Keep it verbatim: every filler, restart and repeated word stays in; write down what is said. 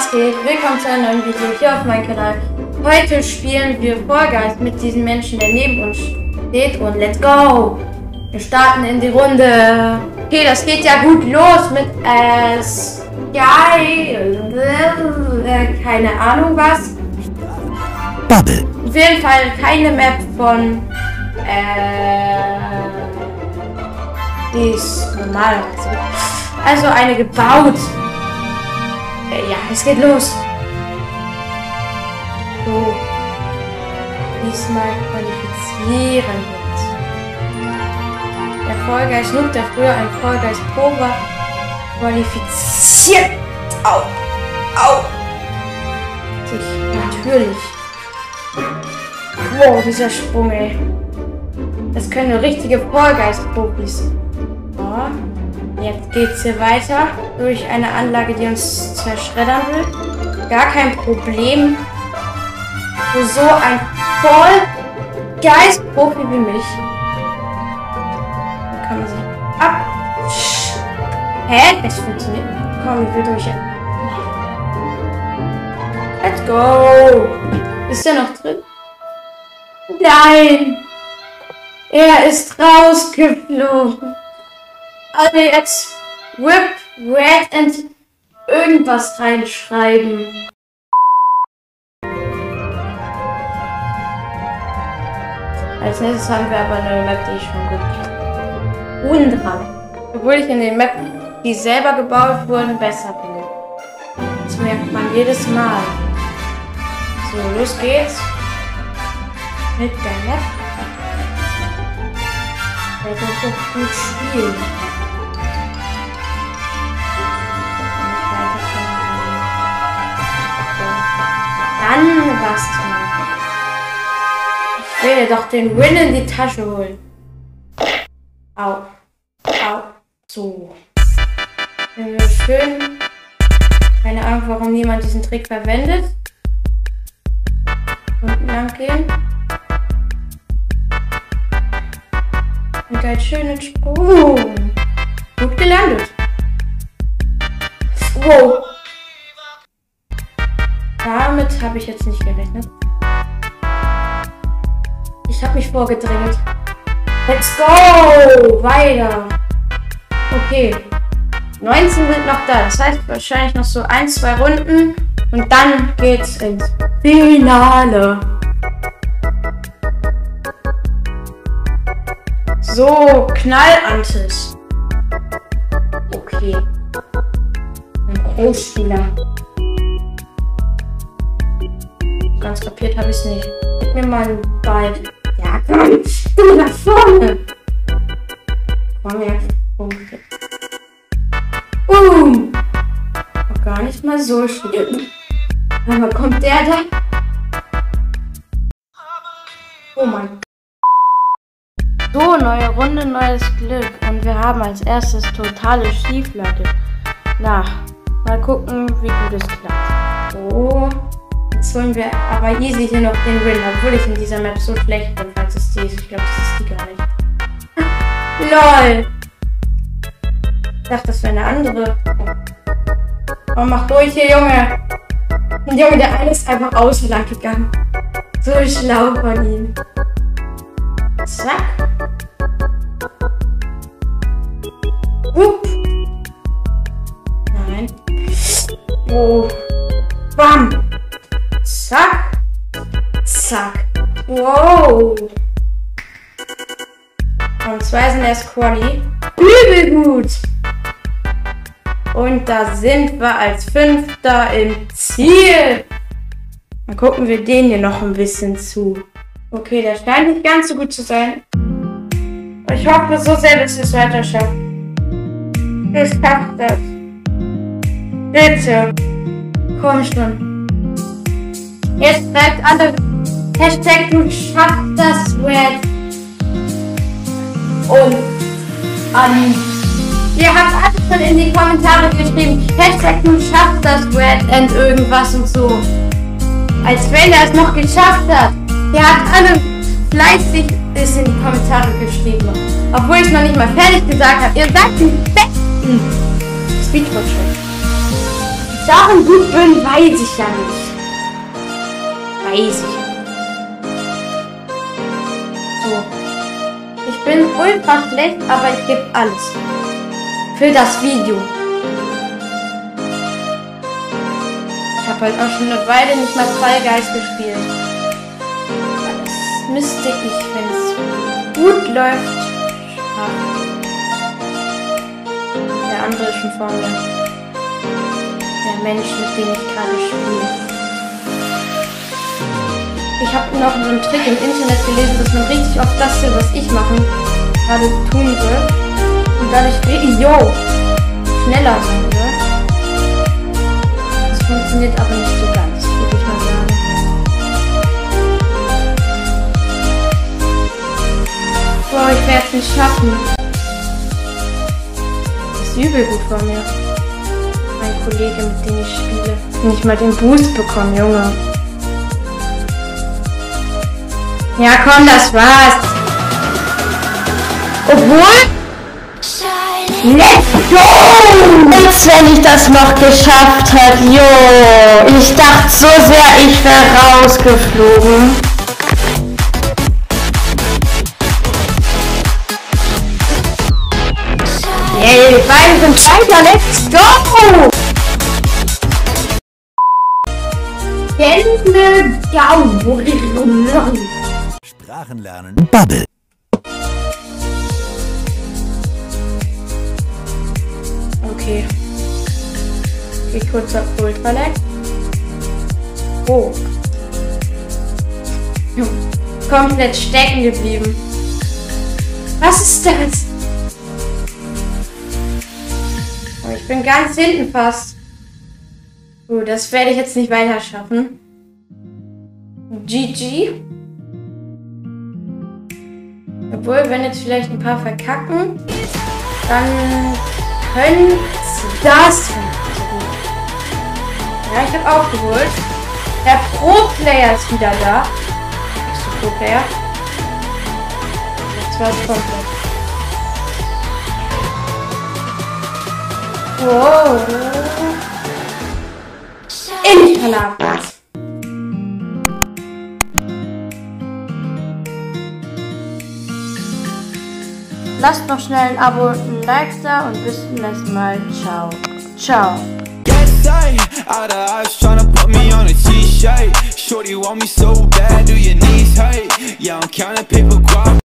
was geht? Willkommen zu einem neuen Video hier auf meinem Kanal. Heute spielen wir Fall Guys mit diesem Menschen, der neben uns steht, und let's go! Wir starten in die Runde. Okay, das geht ja gut los mit äh, Sky, äh, keine Ahnung was. Bubble. Auf jeden Fall keine Map von äh, die ist normal. Also eine gebaut. Äh, ja, es geht los. So. Diesmal qualifizieren wird. Der Fall Guys Noob, der früher ein Fall Guys Pro war, qualifiziert. Au. Au. Sich natürlich. Wow, dieser Sprung, ey. Das können nur richtige Fall Guys Profis. So. Jetzt geht's hier weiter durch eine Anlage, die uns zerschreddern will. Gar kein Problem für so ein Fall Guys Profi wie mich. Dann kann man sich ab. Hä? Es funktioniert. Komm, ich will durch. Let's go. Ist der noch drin? Nein! Er ist rausgeflogen. Also jetzt Whip, Red and irgendwas reinschreiben. Als nächstes haben wir aber eine Map, die ich schon gut kenne. Undran. Obwohl ich in den Map, die selber gebaut wurden, besser bin. Das merkt man jedes Mal. So, los geht's. Mit der Map. Der kann doch gut spielen. Dann was tun. Ich will doch den Win in die Tasche holen. Au. Au. So. Wenn wir schön. Keine Ahnung, warum niemand diesen Trick verwendet. Unten lang gehen. Und einen schönen Sprung. Gut gelandet. Wow. Damit habe ich jetzt nicht gerechnet. Ich habe mich vorgedrängelt. Let's go! Weiter. Okay. neunzehn sind noch da. Das heißt wahrscheinlich noch so ein, zwei Runden. Und dann geht's ins Finale. So, Knallantes. Okay. Ein Großspieler. Ganz kapiert habe ich es nicht. Gib mir mal einen Ball. Ja, komm. Du nach vorne. Komm her. Punkte. Boom. Auch gar nicht mal so schlimm. Aber kommt der da? Oh mein Gott. So, neue Runde, neues Glück. Und wir haben als erstes totale Schieflage. Na, mal gucken, wie gut es klappt. So, jetzt holen wir aber easy hier noch den Win, obwohl ich in dieser Map so schlecht bin, falls es die ist. Ich glaube, das ist die gar nicht. LOL! Ich dachte, das wäre eine andere. Oh, mach durch hier, Junge! Und Junge, der eine ist einfach außen lang gegangen. So schlau von ihm. Zack. Upp. Nein. Oh. Bam. Zack. Zack. Wow. Und zwei sind erst Quali. Übel gut. Und da sind wir als Fünfter im Ziel. Dann gucken wir den hier noch ein bisschen zu. Okay, der scheint nicht ganz so gut zu sein. Ich hoffe so sehr, dass wir es weiter schaffen. Ich schaff das. Bitte. Komm schon. Jetzt schreibt alle Hashtag du schaffst das Red. Und an. Ihr habt alles schon in die Kommentare geschrieben. Hashtag du schaffst das Red and irgendwas und so. Als wenn er es noch geschafft hat. Der hat alle fleißig ist in die Kommentare geschrieben. Obwohl ich noch nicht mal fertig gesagt habe. Ihr seid die Besten. Speedfortune. darin gut bin, weiß ich ja nicht. Weiß ich. So. Ich bin ultra schlecht, aber ich gebe alles. Für das Video. Ich habe halt auch schon eine Weile nicht mal Fall Guys gespielt. Das müsste ich, wenn es gut läuft, schaffen. Der andere ist schon vor mir. Der Mensch, mit dem ich gerade spiele. Ich habe noch so einen Trick im Internet gelesen, dass man richtig oft das hier, was ich machen, gerade tun will. Und dadurch richtig, yo, schneller sein will. Das funktioniert aber nicht so ganz, würde ich mal sagen. Boah, ich werde es nicht schaffen. Das ist übel gut von mir. Mein Kollege, mit dem ich spiele. Nicht mal den Boost bekommen, Junge. Ja, komm, das war's. Obwohl... Let's go! Jetzt, wenn ich das noch geschafft hat, jo. Ich dachte so sehr, ich wäre rausgeflogen. Yay, die beiden sind weiter, let's go! Hände, Gau. Sprachen lernen. Bubble. Okay. Geh kurz auf Ultralag. Oh. Komplett stecken geblieben. Was ist das? Oh, ich bin ganz hinten fast. Oh, das werde ich jetzt nicht weiter schaffen. G G. Obwohl, wenn jetzt vielleicht ein paar verkacken, dann können das. Ja, ich habe aufgeholt. Der Pro-Player ist wieder da. Nächster Pro-Player. Jetzt war es komplett. Wow. Ich verlag das. Lasst noch schnell ein Abo und ein Like da und bis zum nächsten Mal. Ciao. Ciao. Out of eyes tryna put me on a t-shirt. Shorty want me so bad, do your knees hurt? Yeah, I'm counting paper guap.